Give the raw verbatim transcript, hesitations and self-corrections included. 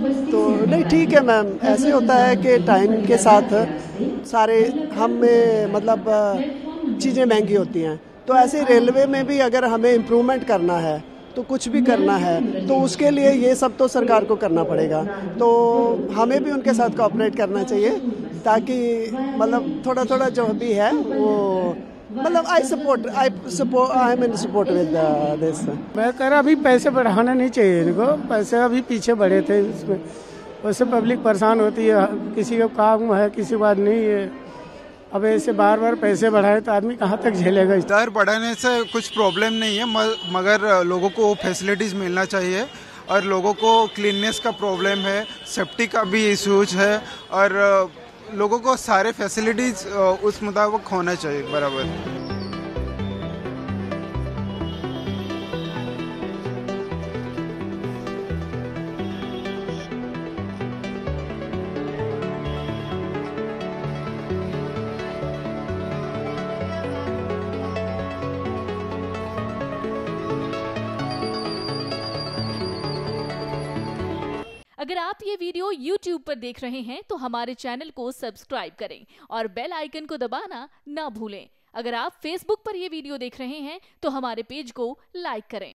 तो नहीं, ठीक है मैम, ऐसे होता है कि टाइम के साथ सारे हम में मतलब चीज़ें महंगी होती हैं, तो ऐसे रेलवे में भी अगर हमें इम्प्रूवमेंट करना है तो कुछ भी करना है तो उसके लिए ये सब तो सरकार को करना पड़ेगा, तो हमें भी उनके साथ कोऑपरेट करना चाहिए ताकि मतलब थोड़ा थोड़ा जो भी है वो मतलब I support I support I am in support with this. मैं कह रहा अभी पैसे बढ़ाना नहीं चाहिए इनको, पैसे अभी पीछे बढ़े थे इसमें, उससे पब्लिक परेशान होती है, किसी का काम है किसी बात नहीं है, अब ऐसे बार बार पैसे बढ़ाए तो आदमी कहाँ तक झेलेगा। दर बढ़ाने से कुछ प्रॉब्लम नहीं है, मगर लोगों को फैसिलिटीज़ मिलना चाहिए और लोगों को क्लीननेस का प्रॉब्लम है, सेफ्टी का भी इशूज है और लोगों को सारे फैसिलिटीज़ उस मुताबिक होना चाहिए बराबर। अगर आप ये वीडियो YouTube पर देख रहे हैं तो हमारे चैनल को सब्सक्राइब करें और बेल आइकन को दबाना ना भूलें। अगर आप Facebook पर ये वीडियो देख रहे हैं तो हमारे पेज को लाइक करें।